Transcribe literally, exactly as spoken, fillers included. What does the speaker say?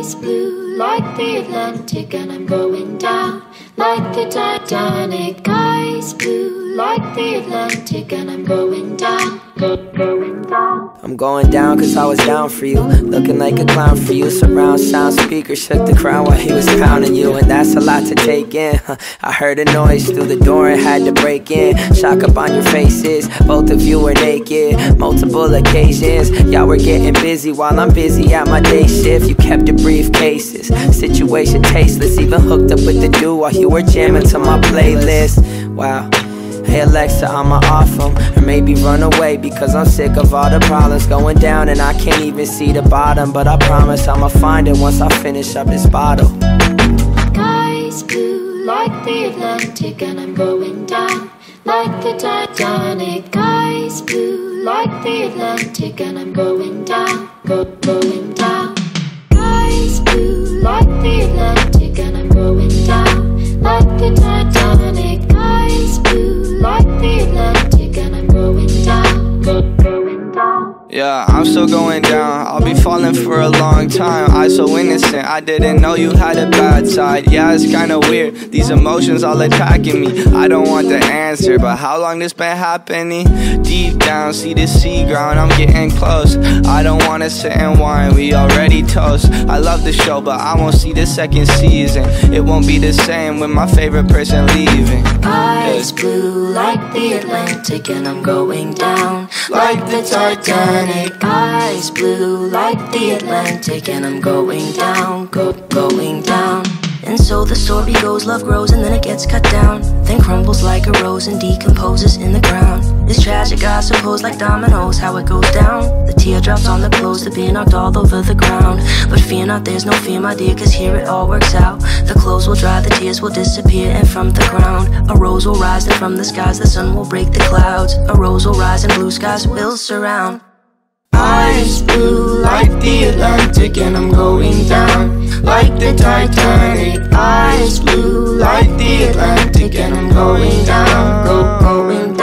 Eyes blue like the Atlantic, and I'm going down like the Titanic. Eyes blue like the Atlantic, and I'm going down, go, going down. I'm going down cause I was down for you, looking like a clown for you. Surround sound speakers shook the crown while he was pounding you, and that's a lot to take in. I heard a noise through the door and had to break in. Shock up on your faces, both of you were naked. Multiple occasions, y'all were getting busy while I'm busy at my day shift. You kept your briefcases, situation tasteless. Even hooked up with the dude while you were jamming to my playlist. Wow. Hey Alexa, I'ma off them, or maybe run away, because I'm sick of all the problems going down and I can't even see the bottom. But I promise I'ma find it once I finish up this bottle. Eyes blue like the Atlantic, and I'm going down like the Titanic. Eyes blue like the Atlantic, and I'm going down, go, going down. Eyes blue like the Atlantic, and I'm going down like the Titanic. Eyes blue like the Atlantic, and I'm going down, go, going down. Yeah, I'm still going down. I'll be falling for a long time. I so innocent, I didn't know you had a bad side. Yeah, it's kinda weird, these emotions all attacking me. I don't want the answer, but how long this been happening? Deep down, see the sea ground, I'm getting close. I don't wanna sit and whine, we already toast. I love the show, but I won't see the second season. It won't be the same with my favorite person leaving. Eyes blue like the Atlantic, and I'm going down like the Titanic. Eyes blue like the Atlantic, and I'm going down, go, going down. And so the story goes, love grows and then it gets cut down, then crumbles like a rose and decomposes in the ground. It's tragic, I suppose, like dominoes, how it goes down. The teardrops on the clothes, they're being knocked all over the ground. But fear not, there's no fear, my dear, cause here it all works out. The clothes will dry, the tears will disappear, and from the ground a rose will rise, and from the skies the sun will break the clouds. A rose will rise and blue skies will surround. Eyes blue like the Atlantic, and I'm going down like the Titanic. Eyes blue like the Atlantic, and I'm going down, go, going down.